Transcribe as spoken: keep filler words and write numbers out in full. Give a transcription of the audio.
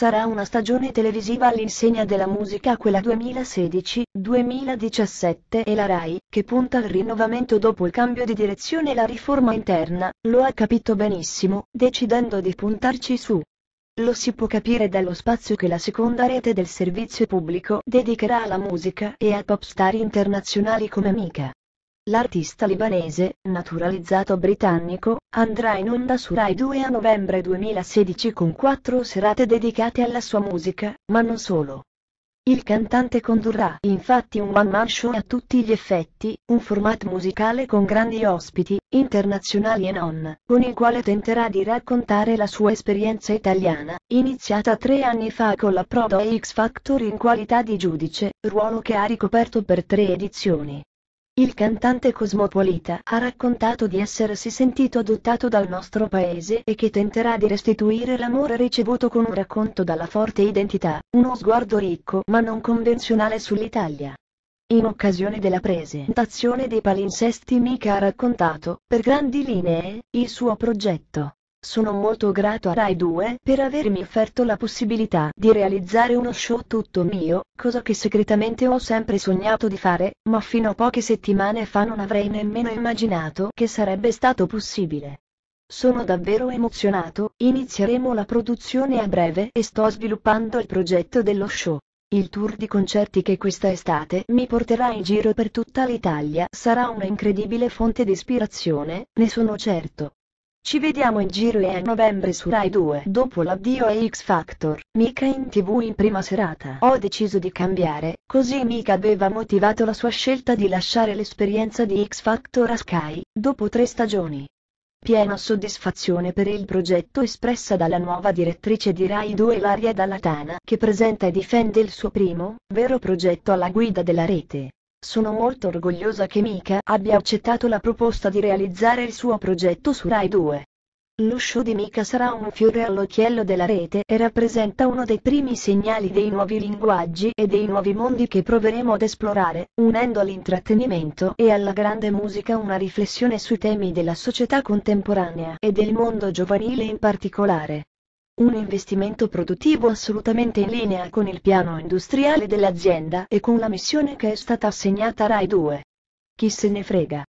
Sarà una stagione televisiva all'insegna della musica quella duemilasedici duemiladiciassette e la Rai, che punta al rinnovamento dopo il cambio di direzione e la riforma interna, lo ha capito benissimo, decidendo di puntarci su. Lo si può capire dallo spazio che la seconda rete del servizio pubblico dedicherà alla musica e a pop star internazionali come Mika. L'artista libanese, naturalizzato britannico, andrà in onda su Rai due a novembre duemilasedici con quattro serate dedicate alla sua musica, ma non solo. Il cantante condurrà infatti un one-man show a tutti gli effetti, un format musicale con grandi ospiti, internazionali e non, con il quale tenterà di raccontare la sua esperienza italiana, iniziata tre anni fa con la prova a X Factor in qualità di giudice, ruolo che ha ricoperto per tre edizioni. Il cantante cosmopolita ha raccontato di essersi sentito adottato dal nostro paese e che tenterà di restituire l'amore ricevuto con un racconto dalla forte identità, uno sguardo ricco ma non convenzionale sull'Italia. In occasione della presentazione dei palinsesti Mika ha raccontato, per grandi linee, il suo progetto. Sono molto grato a Rai due per avermi offerto la possibilità di realizzare uno show tutto mio, cosa che segretamente ho sempre sognato di fare, ma fino a poche settimane fa non avrei nemmeno immaginato che sarebbe stato possibile. Sono davvero emozionato, inizieremo la produzione a breve e sto sviluppando il progetto dello show. Il tour di concerti che questa estate mi porterà in giro per tutta l'Italia sarà una incredibile fonte di ispirazione, ne sono certo. Ci vediamo in giro e a novembre su Rai due. Dopo l'addio a X Factor, Mika in tivù in prima serata. Ho deciso di cambiare, così Mika aveva motivato la sua scelta di lasciare l'esperienza di X Factor a Sky, dopo tre stagioni. Piena soddisfazione per il progetto espressa dalla nuova direttrice di Rai due Ilaria Dalla Tana, che presenta e difende il suo primo, vero progetto alla guida della rete. Sono molto orgogliosa che Mika abbia accettato la proposta di realizzare il suo progetto su Rai due. Lo show di Mika sarà un fiore all'occhiello della rete e rappresenta uno dei primi segnali dei nuovi linguaggi e dei nuovi mondi che proveremo ad esplorare, unendo all'intrattenimento e alla grande musica una riflessione sui temi della società contemporanea e del mondo giovanile in particolare. Un investimento produttivo assolutamente in linea con il piano industriale dell'azienda e con la missione che è stata assegnata a Rai due. Chi se ne frega.